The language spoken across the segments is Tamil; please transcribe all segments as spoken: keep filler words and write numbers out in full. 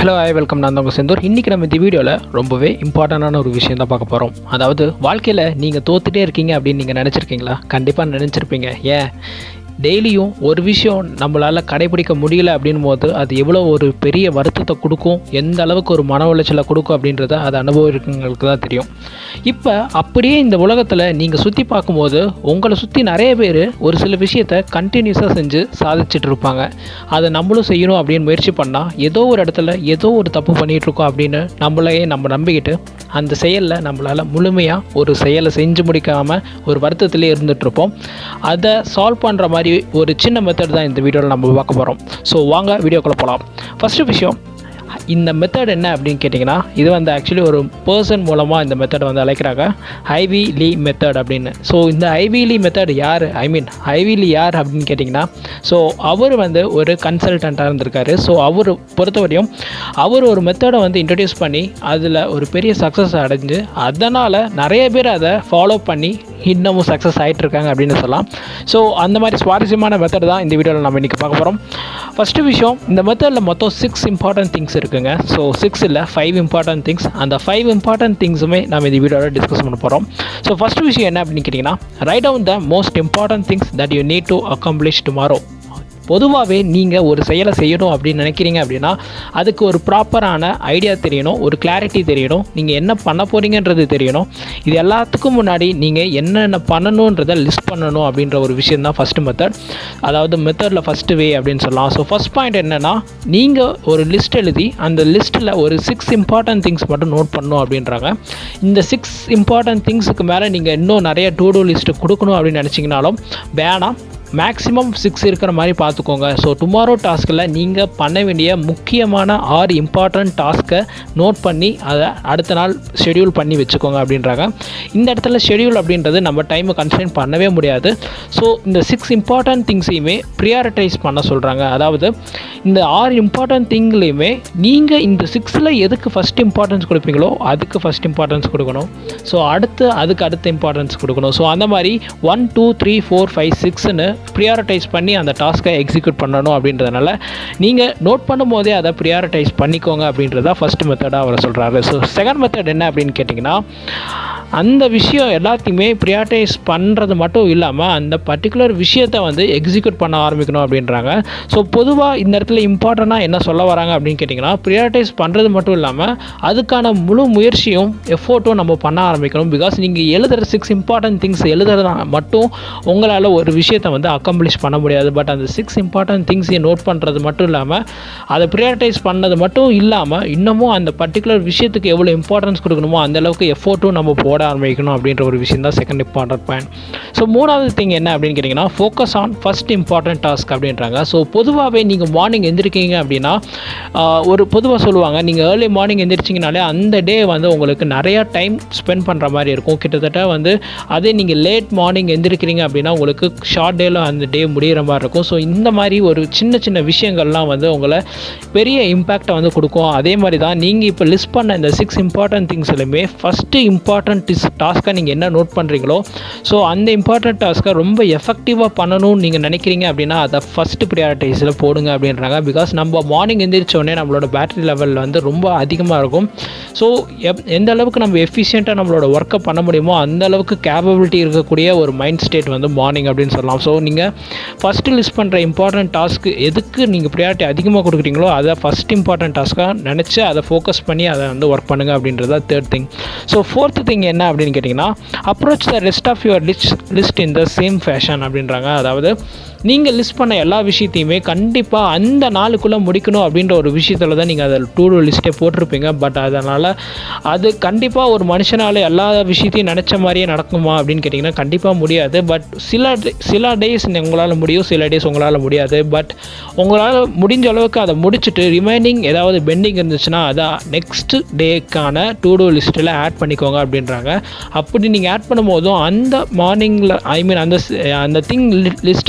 Hello hi welcome. நான் உங்கள் செந்தூர். இன்றைக்கி நம்ம இந்த வீடியோவில் ரொம்பவே இம்பார்ட்டண்டான ஒரு விஷயம் தான் பார்க்க போகிறோம். அதாவது வாழ்க்கையில் நீங்கள் தோத்துட்டே இருக்கீங்க அப்படின்னு நீங்கள் நினச்சிருக்கீங்களா? கண்டிப்பாக நினச்சிருப்பீங்க. ஏன் டெய்லியும் ஒரு விஷயம் நம்மளால் கடைபிடிக்க முடியல அப்படின் போது அது எவ்வளோ ஒரு பெரிய வருத்தத்தை கொடுக்கும், எந்த அளவுக்கு ஒரு மன உளைச்சலை கொடுக்கும் அப்படின்றத அது அனுபவிக்கிறவங்களுக்கு தான் தெரியும். இப்போ அப்படியே இந்த உலகத்தில் நீங்கள் சுற்றி பார்க்கும்போது உங்களை சுற்றி நிறைய பேர் ஒரு சில விஷயத்தை கண்டினியூஸாக செஞ்சு சாதிச்சுட்டு இருப்பாங்க. அதை நம்மளும் செய்யணும் அப்படின்னு முயற்சி பண்ணால் ஏதோ ஒரு இடத்துல ஏதோ ஒரு தப்பு பண்ணிகிட்ருக்கோம் அப்படின்னு நம்மளையே நம்ம நம்பிக்கிட்டு அந்த செயலில் நம்மளால் முழுமையாக ஒரு செயலை செஞ்சு முடிக்காமல் ஒரு வருத்தத்திலே இருந்துகிட்ருப்போம். அதை சால்வ் பண்ணுற மாதிரி ஒரு சின்ன மெத்தட் தான் இந்த வீடியோவில் நம்ம பார்க்க போகிறோம். ஸோ வாங்க வீடியோக்குள்ளே போகலாம். ஃபஸ்ட்டு விஷயம், இந்த மெத்தட் என்ன அப்படின்னு கேட்டிங்கன்னா, இது வந்து ஆக்சுவலி ஒரு பர்சன் மூலமாக இந்த மெத்தடை வந்து அழைக்கிறாங்க, ஐவி லீ மெத்தட் அப்படின்னு. ஸோ இந்த ஐவி லீ மெத்தட் யார், ஐ மீன் ஐவி லீ யார் அப்படின்னு கேட்டிங்கன்னா, ஸோ அவர் வந்து ஒரு கன்சல்டண்ட்டாக இருந்திருக்காரு. ஸோ அவர் பொறுத்தவரையும் அவர் ஒரு மெத்தடை வந்து இன்ட்ரடியூஸ் பண்ணி அதில் ஒரு பெரிய சக்ஸஸ் அடைஞ்சு அதனால் நிறைய பேர் அதை ஃபாலோ பண்ணி இன்னமும் சக்ஸஸ் ஆகிட்டு இருக்காங்க அப்படின்னு சொல்லலாம். ஸோ அந்த மாதிரி சுவாரஸ்யமான மெத்தட் தான் இந்த வீடியோவில் நம்ம இன்றைக்கி பார்க்க போகிறோம். ஃபஸ்ட்டு விஷயம், இந்த மெத்தடில் மொத்தம் சிக்ஸ் இம்பார்ட்டன்ட் திங்ஸ் இருக்குங்க. ஸோ சிக்ஸ் இல்லை ஃபைவ் இம்பார்ட்டன்ட் திங்ஸ். அந்த ஃபைவ் இம்பார்ட்டன்ட் திங்ஸுமே நம்ம இந்த வீடியோவில் டிஸ்கஸ் பண்ண போகிறோம். ஸோ ஃபஸ்ட்டு விஷயம் என்ன அப்படின்னு கேட்டிங்கன்னா, write down the most important things that you need to accomplish tomorrow. பொதுவாகவே நீங்கள் ஒரு செயலை செய்யணும் அப்படின்னு நினைக்கிறீங்க அப்படின்னா அதுக்கு ஒரு ப்ராப்பரான ஐடியா தெரியணும், ஒரு கிளாரிட்டி தெரியணும், நீங்கள் என்ன பண்ண போகிறீங்கன்றது தெரியணும். இது எல்லாத்துக்கும் முன்னாடி நீங்கள் என்னென்ன பண்ணணுன்றதை லிஸ்ட் பண்ணணும் அப்படின்ற ஒரு விஷயம் தான் ஃபஸ்ட்டு மெத்தட். அதாவது மெத்தடில் ஃபஸ்ட்டு வே அப்படின்னு சொல்லலாம். ஸோ ஃபஸ்ட் பாயிண்ட் என்னென்னா, நீங்கள் ஒரு லிஸ்ட் எழுதி அந்த லிஸ்ட்டில் ஒரு சிக்ஸ் இம்பார்ட்டன்ட் திங்ஸ் மட்டும் நோட் பண்ணணும் அப்படின்றாங்க. இந்த சிக்ஸ் இம்பார்ட்டன்ட் திங்ஸுக்கு மேலே நீங்கள் இன்னும் நிறைய டூ டூ லிஸ்ட்டு கொடுக்கணும் அப்படின்னு நினச்சிங்கனாலும் வேணாம், மேக்ஸிமம் சிக்ஸ் இருக்கிற மாதிரி பார்த்துக்கோங்க. ஸோ டுமாரோ டாஸ்கில் நீங்கள் பண்ண வேண்டிய முக்கியமான ஆறு இம்பார்ட்டன்ட் டாஸ்க்கை நோட் பண்ணி அதை அடுத்த நாள் ஷெடியூல் பண்ணி வச்சுக்கோங்க அப்படின்றாங்க. இந்த இடத்துல ஷெடியூல் அப்படின்றது நம்ம டைமை கன்ஸ்ட்ரெயின் பண்ணவே முடியாது. ஸோ இந்த சிக்ஸ் இம்பார்ட்டன்ட் திங்ஸையுமே ப்ரியாரிட்டைஸ் பண்ண சொல்கிறாங்க. அதாவது இந்த ஆறு இம்பார்ட்டன்ட் திங்லையுமே நீங்கள் இந்த சிக்ஸில் எதுக்கு ஃபஸ்ட் இம்பார்ட்டன்ஸ் கொடுப்பீங்களோ அதுக்கு ஃபஸ்ட் இம்பார்ட்டன்ஸ் கொடுக்கணும். ஸோ அடுத்து அதுக்கு அடுத்த இம்பார்ட்டன்ஸ் கொடுக்கணும். ஸோ அந்த மாதிரி one two three four five சிக்ஸ்ன்னு ப்ரியாரிட்டைஸ் பண்ணி அந்த டாஸ்க்கை எக்ஸிக்யூட் பண்ணணும் அப்படின்றதுனால நீங்கள் நோட் பண்ணும் போதே அதை ப்ரியாரிட்டைஸ் பண்ணிக்கோங்க அப்படின்றத ஃபஸ்ட் மெத்தடாக அவர் சொல்கிறாரு. ஸோ செகண்ட் மெத்தட் என்ன அப்படின்னு கேட்டிங்கன்னா, அந்த விஷயம் எல்லாத்தையுமே ப்ரியாரிட்டைஸ் பண்ணுறது மட்டும் இல்லாமல் அந்த பர்டிகுலர் விஷயத்தை வந்து எக்ஸிக்யூட் பண்ண ஆரம்பிக்கணும் அப்படின்றாங்க. ஸோ பொதுவாக இந்த இடத்துல இம்பார்ட்டண்ட்டாக என்ன சொல்ல வராங்க அப்படின்னு கேட்டிங்கன்னா, ப்ரியாரிட்டைஸ் பண்ணுறது மட்டும் இல்லாமல் அதுக்கான முழு முயற்சியும் எஃபோர்ட்டும் நம்ம பண்ண ஆரம்பிக்கணும். பிகாஸ் நீங்கள் எழுதுகிற சிக்ஸ் இம்பார்ட்டன்ட் திங்ஸ் எழுதுறதா மட்டும் உங்களால் ஒரு விஷயத்தை வந்து அக்கம்ப்ளிஷ் பண்ண முடியாது. பட் அந்த சிக்ஸ் இம்பார்ட்டன்ட் திங்ஸை நோட் பண்ணுறது மட்டும் இல்லாமல் அதை ப்ரியாரிட்டைஸ் பண்ணது மட்டும் இல்லாமல் இன்னமும் அந்த பர்டிகுலர் விஷயத்துக்கு எவ்வளோ இம்பார்ட்டன்ஸ் கொடுக்கணுமோ அந்தளவுக்கு எஃபோர்ட்டும் நம்ம போட ஆரம்பிக்கணும் அப்படின்ற ஒரு விஷயம் தான் செகண்ட் இம்பார்ட்டன்ட் பாயிண்ட். ஸோ மூணாவது திங் என்ன அப்படின்னு கேட்டிங்கன்னா, focus on first important task அப்படின்றாங்க. ஸோ பொதுவாகவே நீங்கள் மார்னிங் எந்திரிக்கீங்க அப்படின்னா ஒரு பொதுவாக சொல்லுவாங்க, நீங்கள் ஏர்லி மார்னிங் எந்திரிச்சிங்கனாலே அந்த டே வந்து உங்களுக்கு நிறையா டைம் ஸ்பெண்ட் பண்ணுற மாதிரி இருக்கும். கிட்டத்தட்ட வந்து அதே நீங்கள் லேட் மார்னிங் எந்திரிக்கிறீங்க அப்படின்னா உங்களுக்கு ஷார்ட் டேல அந்த டே முடிகிற மாதிரி இருக்கும். ஸோ இந்த மாதிரி ஒரு சின்ன சின்ன விஷயங்கள்லாம் வந்து உங்களை பெரிய இம்பேக்டை வந்து கொடுக்கும். அதே மாதிரி தான் நீங்கள் இப்போ லிஸ்ட் பண்ண இந்த சிக்ஸ் இம்பார்ட்டன்ட் திங்ஸ்லையுமே ஃபஸ்ட்டு இம்பார்ட்டன்ட் டாஸ்க்கை நீங்கள் என்ன நோட் பண்ணுறீங்களோ ஸோ அந்த இம்பார்ட்டன்ட் டாஸ்க்கை ரொம்ப எஃபெக்டிவாக பண்ணணும்னு நீங்கள் நினைக்கிறீங்க அப்படின்னா அதை ஃபஸ்ட்டு ப்ரியாரிட்டைஸில் போடுங்க அப்படின்றாங்க. பிகாஸ் நம்ம மார்னிங் எந்திரிச்சோடனே நம்மளோட பேட்டரி லெவல் வந்து ரொம்ப அதிகமாக இருக்கும். ஸோ எப் எந்த அளவுக்கு நம்ம எஃபிஷியண்ட்டாக நம்மளோட ஒர்க்கை பண்ண முடியுமோ அந்த அளவுக்கு கேப்பபிலிட்டி இருக்கக்கூடிய ஒரு மைண்ட் ஸ்டேட் வந்து மார்னிங் அப்படின்னு சொல்லலாம். ஸோ நீங்கள் ஃபஸ்ட்டு லிஸ்ட் பண்ணுற இம்பார்ட்டன்ட் டாஸ்க்கு எதுக்கு நீங்கள் ப்ரியாரிட்டி அதிகமாக கொடுக்குறீங்களோ அதை ஃபஸ்ட் இம்பார்ட்டன்ட் டாஸ்க்காக நினச்சி அதை ஃபோக்கஸ் பண்ணி அதை வந்து ஒர்க் பண்ணுங்கள் அப்படின்றத third thing. So fourth thing என்ன அப்படின்னு கேட்டிங்கன்னா, approach the rest of your list list in the same fashion அப்படின்றாங்க. அதாவது நீங்கள் லிஸ்ட் பண்ண எல்லா விஷயத்தையுமே கண்டிப்பாக அந்த நாளுக்குள்ளே முடிக்கணும் அப்படின்ற ஒரு விஷயத்தில் தான் நீங்கள் அதில் டூ டூ லிஸ்ட்டே போட்டிருப்பீங்க. பட் அதனால் அது கண்டிப்பாக ஒரு மனுஷனால் எல்லா விஷயத்தையும் நினச்ச மாதிரியே நடக்குமா அப்படின்னு கேட்டிங்கன்னா கண்டிப்பாக முடியாது. பட் சில சில டேஸ் உங்களால் முடியும், சில டேஸ் உங்களால் முடியாது. பட் உங்களால் முடிஞ்ச அளவுக்கு அதை முடிச்சுட்டு ரிமைனிங் ஏதாவது பெண்டிங் இருந்துச்சுன்னா அதை நெக்ஸ்ட் டேக்கான டூ டூ லிஸ்ட்டில் ஆட் பண்ணிக்கோங்க அப்படின்றாங்க. அப்படி நீங்கள் ஆட் பண்ணும்போதும் அந்த மார்னிங்கில் ஐ மீன் அந்த அந்த திங் லிஸ்ட் இருக்குல்ல,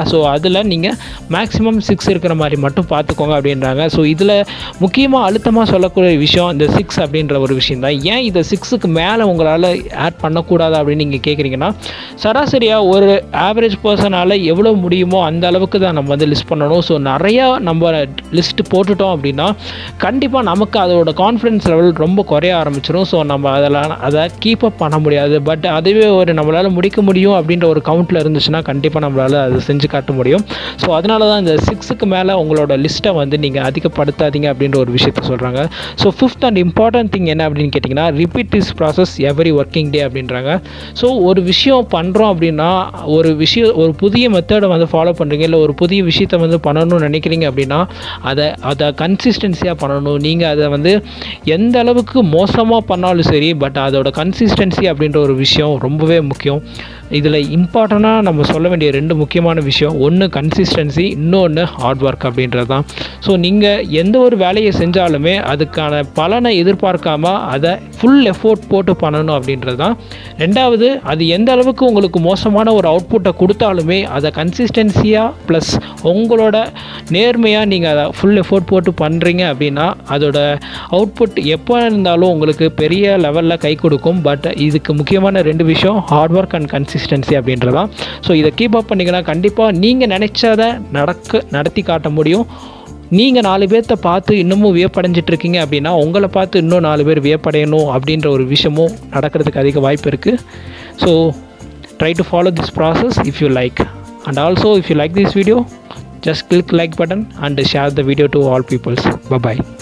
ஸோ அதில் நீங்கள் மேக்ஸிமம் சிக்ஸ் இருக்கிற மாதிரி மட்டும் பார்த்துக்கோங்க அப்படின்றாங்க. ஸோ இதில் முக்கியமாக அழுத்தமாக சொல்லக்கூடிய விஷயம் இந்த சிக்ஸ் அப்படின்ற ஒரு விஷயம் தான். ஏன் இதை சிக்ஸுக்கு மேலே உங்களால் ஆட் பண்ணக்கூடாது அப்படின்னு நீங்கள் கேட்குறீங்கன்னா, சராசரியாக ஒரு ஆவரேஜ் பர்சனால் எவ்வளோ முடியுமோ அந்த அளவுக்கு தான் நம்ம வந்து லிஸ்ட் பண்ணணும். ஸோ நிறையா நம்ம லிஸ்ட்டு போட்டுட்டோம் அப்படின்னா கண்டிப்பாக நமக்கு அதோட கான்ஃபிடன்ஸ் லெவல் ரொம்ப குறைய ஆரம்பிச்சிடும். ஸோ நம்ம அதெல்லாம் அதை கீப் அப் பண்ண முடியாது. பட் அதுவே ஒரு நம்மளால் முடிக்க முடியும் அப்படின்ற ஒரு கவுண்ட்டில் இருந்துச்சுன்னா கண்டிப்பாக நம்மளால் அதை செஞ்சு காட்ட முடியும். ஸோ அதனால தான் இந்த சிக்ஸுக்கு மேலே உங்களோட லிஸ்ட்டை வந்து நீங்கள் அதிகப்படுத்தாதீங்க அப்படின்ற ஒரு விஷயத்த சொல்கிறாங்க. So fifth and important thing என்ன அப்படின்னு கேட்டிங்கன்னா, repeat this process every working day அப்படின்றாங்க. ஸோ ஒரு விஷயம் பண்ணுறோம் அப்படின்னா, ஒரு விஷயம் ஒரு புதிய மெத்தடை வந்து ஃபாலோ பண்ணுறீங்க, இல்லை ஒரு புதிய விஷயத்தை வந்து பண்ணணும்னு நினைக்கிறீங்க அப்படின்னா அதை அதை கன்சிஸ்டன்சியாக பண்ணணும். நீங்கள் அதை வந்து எந்த அளவுக்கு மோசமாக பண்ணாலும் சரி, பட் அதோட கன்சிஸ்டன்சி அப்படின்ற ஒரு விஷயம் ரொம்பவே முக்கியம். இதில் இம்பார்ட்டண்ட்டாக நம்ம சொல்ல வேண்டிய ரெண்டு முக்கியமான விஷயம், ஒன்று கன்சிஸ்டன்சி, இன்னொன்று ஹார்ட் ஒர்க் அப்படின்றது தான். ஸோ நீங்கள் எந்த ஒரு வேலையை செஞ்சாலுமே அதுக்கான பலனை எதிர்பார்க்காம அதை ஃபுல் எஃபோர்ட் போட்டு பண்ணணும் அப்படின்றது தான். ரெண்டாவது, அது எந்த அளவுக்கு உங்களுக்கு மோசமான ஒரு அவுட்புட்டை கொடுத்தாலுமே அதை கன்சிஸ்டன்சியாக ப்ளஸ் உங்களோட நேர்மையாக நீங்கள் அதை ஃபுல் எஃபோர்ட் போட்டு பண்ணுறீங்க அப்படின்னா அதோட அவுட்புட் எப்போ இருந்தாலும் உங்களுக்கு பெரிய லெவலில் கை கொடுக்கும். பட் இதுக்கு முக்கியமான ரெண்டு விஷயம், ஹார்ட் ஒர்க் அண்ட் கன்சிஸ்டன்சி அப்படின்றதான். ஸோ இதை கீப் அப் பண்ணிங்கன்னா கண்டிப்பாக நீங்கள் நினச்சதை நடக்க நடத்தி காட்ட முடியும். நீங்கள் நாலு பேர்த்த பார்த்து இன்னமும் வியப்படைஞ்சிட்ருக்கீங்க அப்படின்னா உங்களை பார்த்து இன்னும் நாலு பேர் வியப்படையணும் அப்படின்ற ஒரு விஷயமும் நடக்கிறதுக்கு அதிக வாய்ப்பு இருக்குது. So try to follow this process if you like. And also if you like this video, just click like button and share the video to all peoples. Bye bye.